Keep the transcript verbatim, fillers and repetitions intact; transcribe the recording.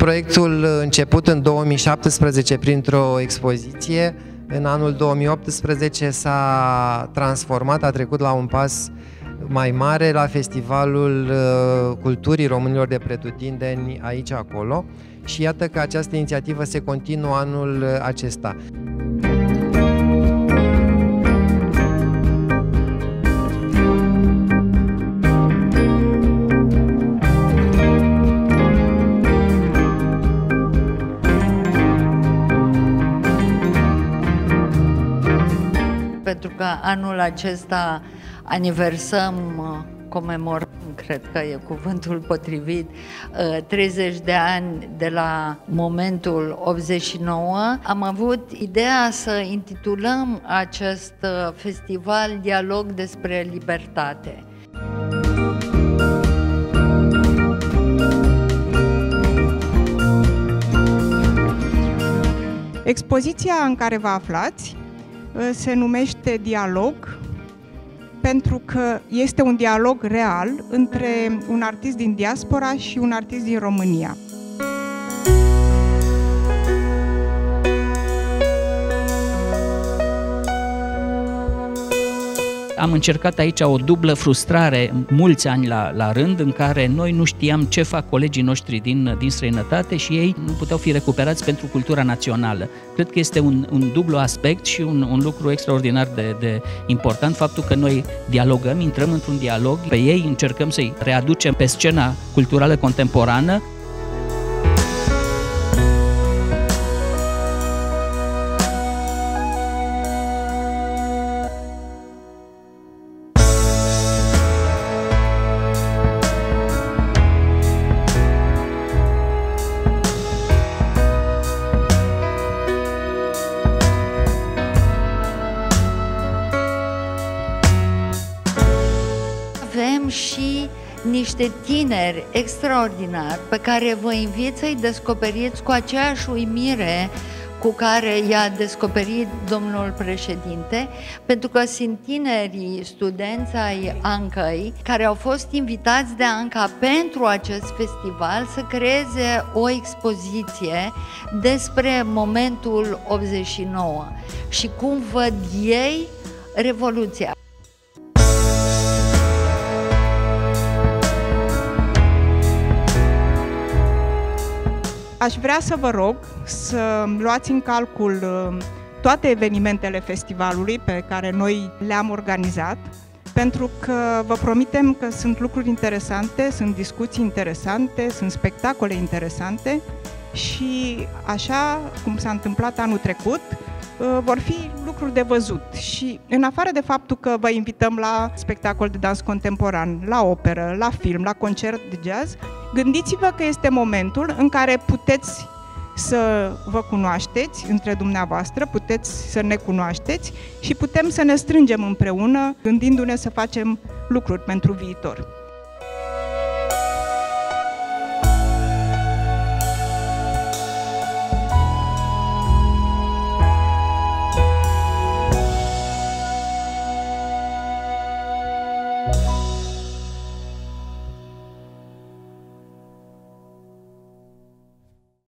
proiectul început în două mii șaptesprezece printr-o expoziție, în anul două mii optsprezece s-a transformat, a trecut la un pas mai mare la Festivalul Culturii Românilor de Pretutindeni aici acolo și iată că această inițiativă se continuă anul acesta. Pentru că anul acesta aniversăm, comemorăm, cred că e cuvântul potrivit, treizeci de ani de la momentul optzeci și nouă, am avut ideea să intitulăm acest festival Dialog despre libertate. Expoziția în care vă aflați se numește Dialog, pentru că este un dialog real între un artist din diaspora și un artist din România. Am încercat aici o dublă frustrare mulți ani la, la rând, în care noi nu știam ce fac colegii noștri din, din străinătate și ei nu puteau fi recuperați pentru cultura națională. Cred că este un, un dublu aspect și un, un lucru extraordinar de, de important, faptul că noi dialogăm, intrăm într-un dialog, pe ei încercăm să-i readucem pe scena culturală contemporană. Avem și niște tineri extraordinari pe care vă invit să-i descoperiți cu aceeași uimire cu care i-a descoperit domnul președinte, pentru că sunt tinerii studenți ai Ancăi care au fost invitați de Anca pentru acest festival să creeze o expoziție despre momentul optzeci și nouă și cum văd ei Revoluția. Aș vrea să vă rog să luați în calcul toate evenimentele festivalului pe care noi le-am organizat, pentru că vă promitem că sunt lucruri interesante, sunt discuții interesante, sunt spectacole interesante și, așa cum s-a întâmplat anul trecut, vor fi lucruri de văzut. Și în afară de faptul că vă invităm la spectacol de dans contemporan, la operă, la film, la concert de jazz, gândiți-vă că este momentul în care puteți să vă cunoașteți între dumneavoastră, puteți să ne cunoașteți și putem să ne strângem împreună, gândindu-ne să facem lucruri pentru viitor.